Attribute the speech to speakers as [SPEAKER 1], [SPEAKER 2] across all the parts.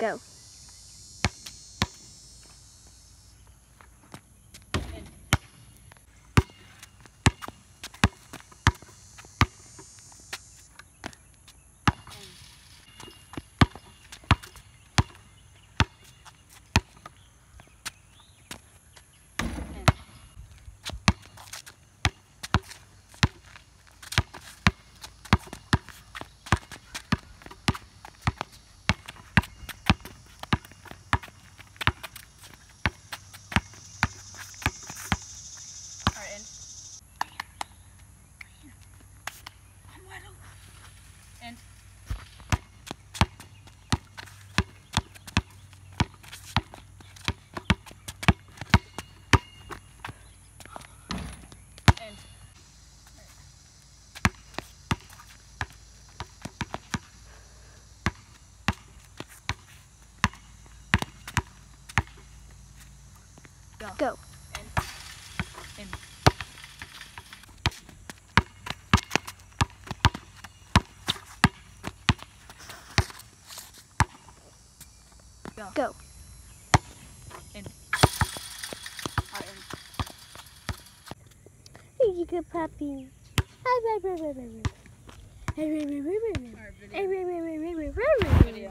[SPEAKER 1] Go.
[SPEAKER 2] And
[SPEAKER 1] Go.
[SPEAKER 2] and
[SPEAKER 1] Go.
[SPEAKER 2] and
[SPEAKER 1] Here you go, puppy.
[SPEAKER 2] video.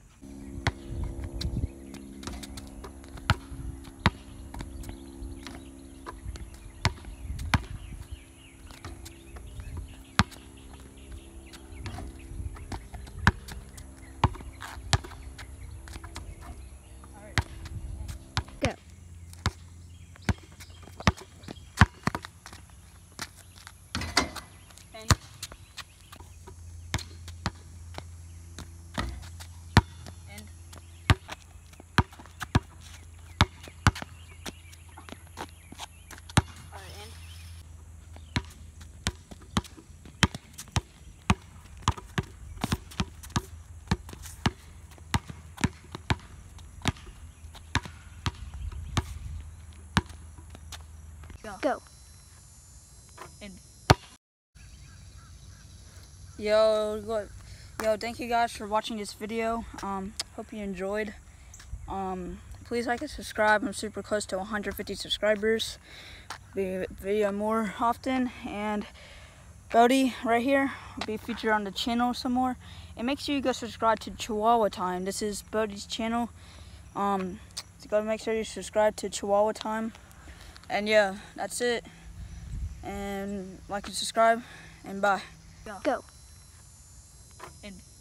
[SPEAKER 1] Go.
[SPEAKER 2] And
[SPEAKER 1] Go.
[SPEAKER 2] and yo, thank you guys for watching this video. Hope you enjoyed. Please like and subscribe. I'm super close to 150 subscribers. Be video more often, and Bodie right here will be featured on the channel some more. And make sure you go subscribe to Chihuahua Time. This is Bodie's channel. So go make sure you subscribe to Chihuahua Time. And yeah, that's it. And like and subscribe, and bye.
[SPEAKER 1] Go.
[SPEAKER 2] And